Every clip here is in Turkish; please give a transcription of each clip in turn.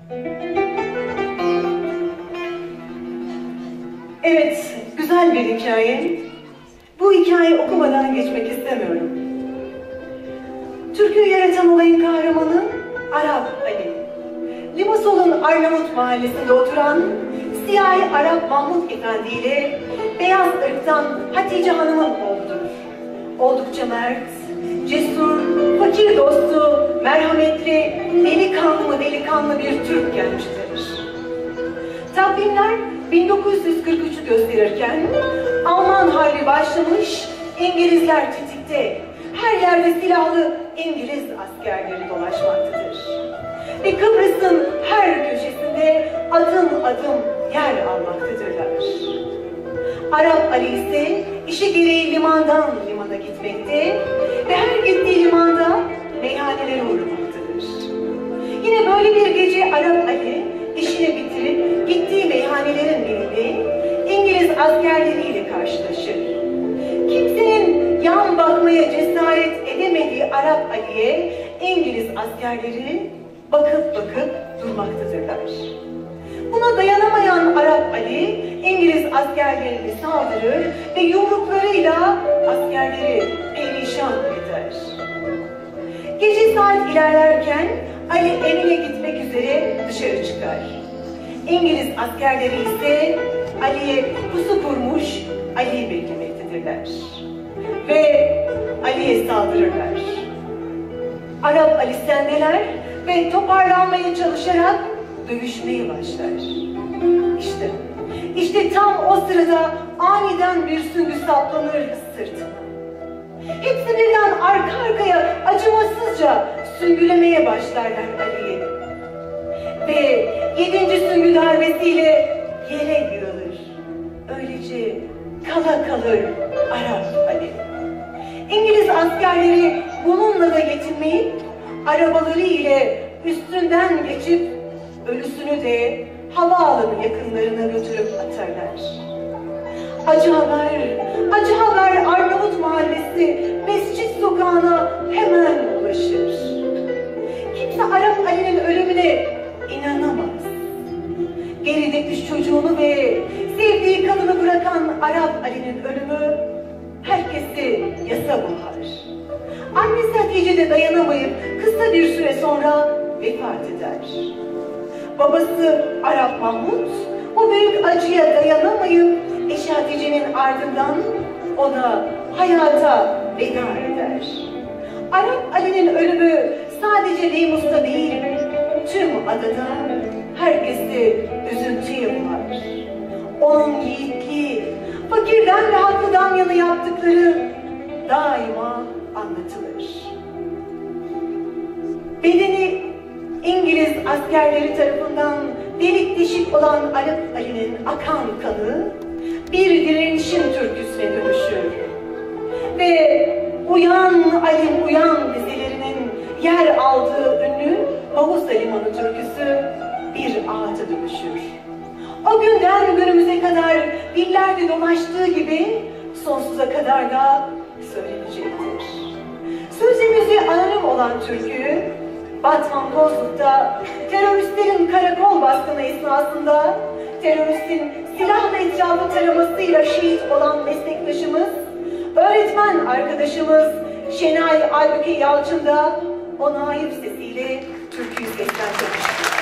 Evet, güzel bir hikaye. Bu hikayeyi okumadan geçmek istemiyorum. Türküyü yaratan olayın kahramanı Arap Ali. Limasol'un Arnavut mahallesinde oturan siyahi Arap Mahmut Efendi ile beyaz ırktan Hatice Hanım'ın oğludur. Oldukça mert, cesur, fakir dostu, merhametli, delikanlı bir Türk gençtir. Takvimler 1943'ü gösterirken Alman Harbi başlamış, İngilizler tetikte, her yerde silahlı İngiliz askerleri dolaşmaktadır. Ve Kıbrıs'ın her köşesinde adım adım yer almaktadırlar. Arap Ali ise işi gereği limandan limana gitmekte ve her gittiği limanda meyhanelere uğramaktadır. Yine böyle bir gece Arap Ali işini bitirip gittiği meyhanelerin birinde İngiliz askerleriyle karşılaşır. Kimsenin yan bakmaya cesaret edemediği Arap Ali'ye İngiliz askerleri bakıp durmaktadırlar. Buna dayanamayan Arap Ali İngiliz askerlerini saldırır ve yumruklarıyla askerleri perişan eder. Gece saat ilerlerken Ali evine gitmek üzere dışarı çıkar. İngiliz askerleri ise Ali'ye pusu kurmuş Ali'yi beklemektedirler. Ve Ali'ye saldırırlar. Arap Ali sendeler ve toparlanmaya çalışarak dövüşmeye başlar. İşte tam o sırada aniden bir süngü saplanır sırtına. Hepsi birden arka arkaya acımasızca süngülemeye başlarlar Ali'yi. Ve 7. süngü darbesiyle yere yığılır. Öylece kala kalır Arap Ali. İngiliz askerleri bununla da yetinmeyip arabaları ile üstünden geçip ölüsünü de havaalanı yakınlarına götürüp atarlar. Acı haber Arnavut mahallesi Mescit sokağına hemen ulaşır. Kimse Arap Ali'nin ölümüne inanamaz. Geride 3 çocuğunu ve sevdiği kadını bırakan Arap Ali'nin ölümü herkesi yasa boğar. Annesi Hatice de dayanamayıp kısa bir süre sonra vefat eder. Babası Arap Mahmut bu büyük acıya dayanamayıp eşi Hatice'nin ardından ona hayata veda eder. Arap Ali'nin ölümü sadece Limus'ta değil, tüm adada herkesi üzüntüye boğar. Onun yiğitliği, fakirden ve haklıdan yana yaptıkları daima anlatılır. Bedeni İngiliz askerleri tarafından delik deşik olan Arap Ali'nin akan kanı bir direnişin türküsüne dönüşür. Ve "Uyan Alim uyan" dizelerinin yer aldığı ünlü Mahusa Limanı türküsü bir ağıta dönüşür. O günden günümüze kadar dillerde dolaştığı gibi sonsuza kadar da söylenecektir. Sözü müziği anonim olan türkü, Batman Kozluk'ta teröristlerin karakol baskını esnasında teröristin silahla etrafı taramasıyla şehit olan meslektaşımız, öğretmen arkadaşımız Şenay Aybüke Yalçın da o naif sesiyle türküyü seslendirmiştir.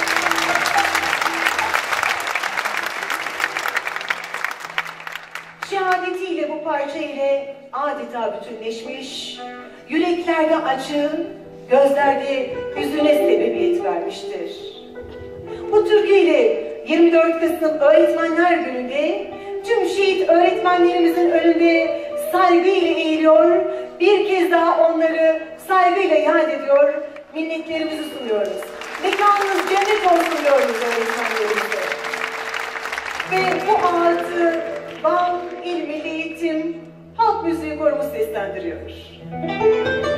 Şehadetiyle bu parça ile adeta bütünleşmiş, yüreklerde acı, gözlerde hüzüne sebebiyet vermiştir. Bu türküyle 24 Kasım Öğretmenler Günü'nde tüm şehit öğretmenlerimizin önünde saygıyla eğiliyor, bir kez daha onları saygıyla yad ediyor, minnetlerimizi sunuyoruz. Mekanınız cennet olsun diyoruz öğretmenlerimize. Ve bu ağıtı Van İl Milli Eğitim Halk Müziği Koromu seslendiriyor.